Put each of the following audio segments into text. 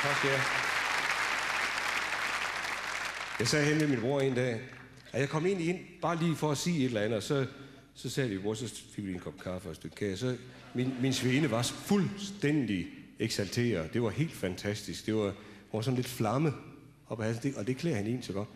Tak skal jeg. Jeg sagde hen med min bror en dag, at jeg kom ind bare lige for at sige et eller andet, og så sagde vi, så fik vi en kop kaffe og et stykke kage. Så min svigerinde var fuldstændig eksalteret. Det var helt fantastisk. Det var sådan lidt flamme op ad halsen, og det klæder han en så godt.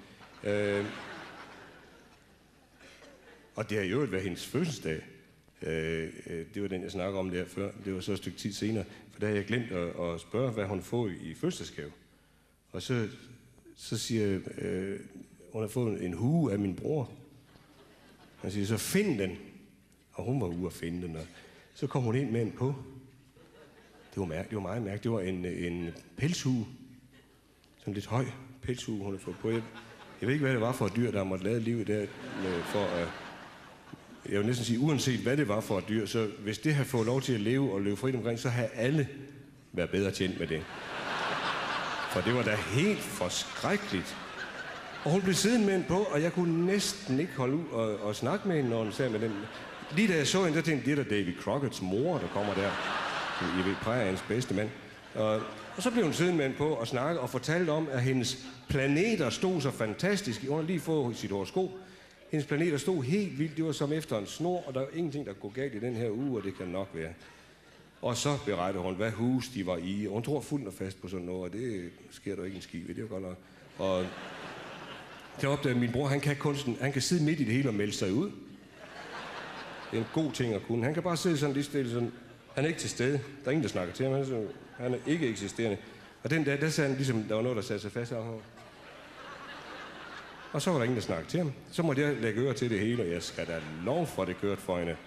Og det har jo været hendes fødselsdag. Det var den, jeg snakkede om der før. Det var så et stykke tid senere. For der havde jeg glemt at spørge, hvad hun får i fødselsdagsgave. Og så siger hun har fået en hue af min bror. Han siger, så find den. Og hun var ude at finde den. Og så kom hun ind med en på. Det var meget mærkeligt. Det var en pelshue. Sådan lidt høj pelshue, hun havde fået på. Jeg ved ikke, hvad det var for et dyr, der måtte lade livet der for at... Jeg vil næsten sige, uanset hvad det var for et dyr, så hvis det havde fået lov til at leve og løbe frit omkring, så havde alle været bedre tjent med det. For det var da helt forskrækkeligt. Og hun blev siddende med en på, og jeg kunne næsten ikke holde ud og snakke med hende, når hun sagde med den. Lige da jeg så hende, der tænkte jeg, det er David Crockett's mor, der kommer der. I ved, Prærieens bedste mand. Og så blev hun siddende med en på og snakke og fortalte om, at hendes planeter stod så fantastisk. Hun havde lige fået sit horoskop. Hendes planeter stod helt vildt. Det var som efter en snor, og der var ingenting, der kunne gå galt i den her uge, og det kan nok være. Og så berettede hun, hvad hus de var i. Og hun tror fuldt og fast på sådan noget, og det sker der ikke en skid ved. Det var godt nok. Og der opdagede min bror, han kan kunsten. Han kan sidde midt i det hele og melde sig ud. Det er en god ting at kunne. Han kan bare sidde sådan lidt stille, sådan. Han er ikke til stede. Der er ingen, der snakker til ham. Han er ikke eksisterende. Og den der sagde han ligesom, der var noget, der satte sig fast af ham. Og så var der ingen, der snakkede til ham. Så måtte jeg lægge øre til det hele, og jeg skal da lov for, det kørte for hende.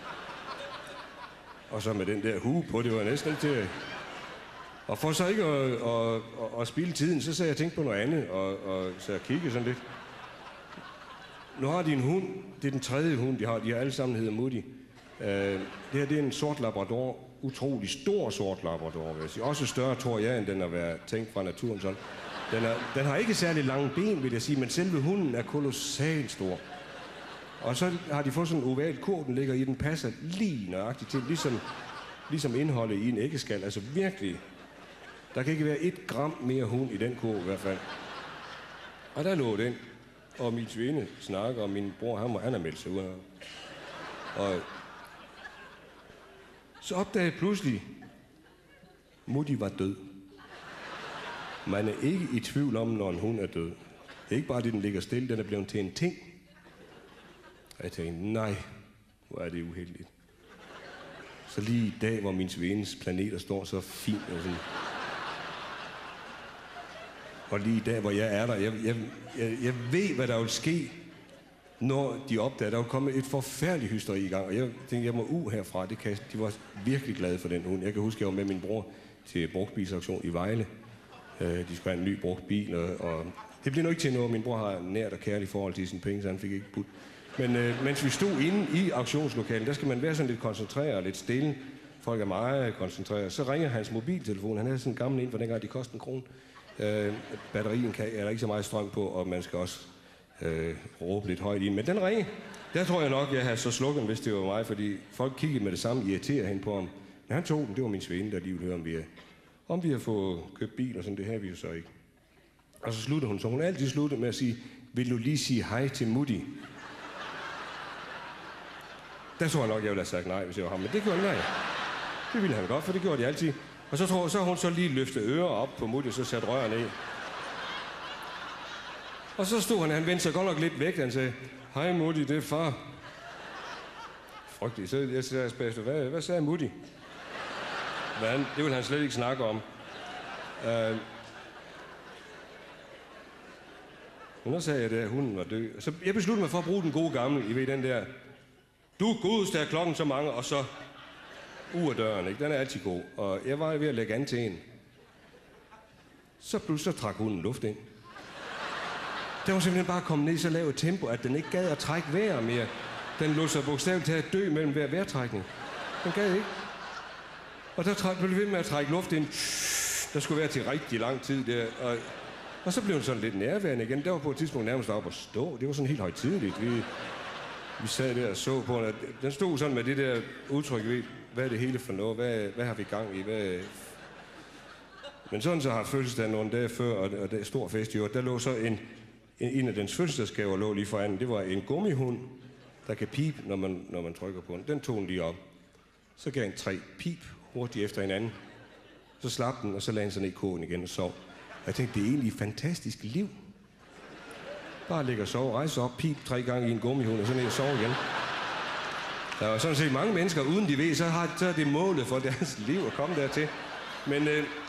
Og så med den der hue på, det var næsten ikke til... Og for så ikke at spilde tiden, så sagde jeg tænkte på noget andet, og så jeg kiggede sådan lidt. Nu har de en hund. Det er den tredje hund, de har. De har alle sammen hedder Moody. Det her, det er en sort labrador. Utrolig stor sort labrador, vil jeg sige. Også større, tror jeg, end den har været tænkt fra naturen sådan. Den har ikke særlig lange ben, vil jeg sige, men selve hunden er kolossalt stor. Og så har de fået sådan en oval kurv, den ligger i, den passer lige nøjagtigt til, ligesom indholdet i en æggeskal. Altså virkelig, der kan ikke være 1 gram mere hund i den kurv i hvert fald. Og der lå den, og min svinde snakker, og min bror, han har meldt sig ud. Og så opdagede jeg pludselig, Mutti var død. Man er ikke i tvivl om, når en hund er død. Det er ikke bare det, den ligger stille, den er blevet til en ting. Og jeg tænkte, nej, hvor er det uheldigt. Så lige i dag, hvor min svendes planeter står så fint og sådan. Og lige i dag, hvor jeg er der, jeg ved, hvad der vil ske, når de opdager, der vil komme et forfærdeligt hysteri i gang. Og jeg tænkte, jeg må herfra. De var virkelig glade for den hund. Jeg kan huske, jeg var med min bror til brugtbilsauktion i Vejle. De skulle have en ny brugt bil, og det blev nok ikke til noget. Min bror har nært og kærligt forhold til sine penge, så han fik ikke budt. Men mens vi stod inde i auktionslokalen, der skal man være sådan lidt koncentreret og lidt stille. Folk er meget koncentreret. Så ringer hans mobiltelefon. Han havde sådan en gammel en, for dengang de kostede 1 krone. Batterien er der ikke så meget strøm på, og man skal også råbe lidt højt i. Men den ringer. Der tror jeg nok, jeg havde så slukket, hvis det var mig, fordi folk kiggede med det samme, irriterer hen på ham. Men han tog den. Det var min svende, der lige ville høre, om vi har fået købt bil, og sådan, det her vi jo så ikke. Og så sluttede hun, så hun altid sluttede med at sige, vil du lige sige hej til Mutti? Der tror jeg nok, jeg ville have sagt nej, hvis jeg var ham, men det gjorde nej. Det ville han godt, for det gjorde de altid. Og så har hun så lige løftet ører op på Mutti, og så satte røren ned. Og så stod han vendte sig godt nok lidt væk, han sagde, hej Mutti, det er far. Frygteligt, så jeg sagde, hvad sagde Mutti? Det ville han slet ikke snakke om. Men så sagde jeg, at hunden var død. Så jeg besluttede mig for at bruge den gode gamle, I ved den der. Du godeste er klokken så mange, og så ud af døren, ikke? Den er altid god. Og jeg var ved at lægge an til en. Så pludselig trak hunden luft ind. Den var simpelthen bare kommet ned i så lavt tempo, at den ikke gad at trække vejret mere. Den lå sig bogstaveligt til at dø mellem hver vejrtrækning. Den gad ikke. Og der blev vi ved med at trække luft ind. Der skulle være til rigtig lang tid der. Og så blev den sådan lidt nærværende igen. Der var på et tidspunkt nærmest oppe at stå. Det var sådan helt højtideligt. Vi sad der og så på den. Den stod sådan med det der udtryk, ved, hvad er det hele for noget? Hvad har vi gang i? Men sådan så har fødselsdagen nogle dage før, og der er stor fest i år. Der lå så en af dens fødselsdagsgaver lå lige foran. Det var en gummihund, der kan pipe, når man trykker på den. Den tog den lige op. Så gav han 3 pip hurtigt efter hinanden. Så slap den, og så lagde han sig ned i kogen igen og sov. Og jeg tænkte, det er egentlig et fantastisk liv. Bare ligge og sove, rejse op, pip 3 gange i en gummihund, og så ned og sove igen. Der er sådan set mange mennesker, uden de ved, så er det målet for deres liv at komme dertil. Men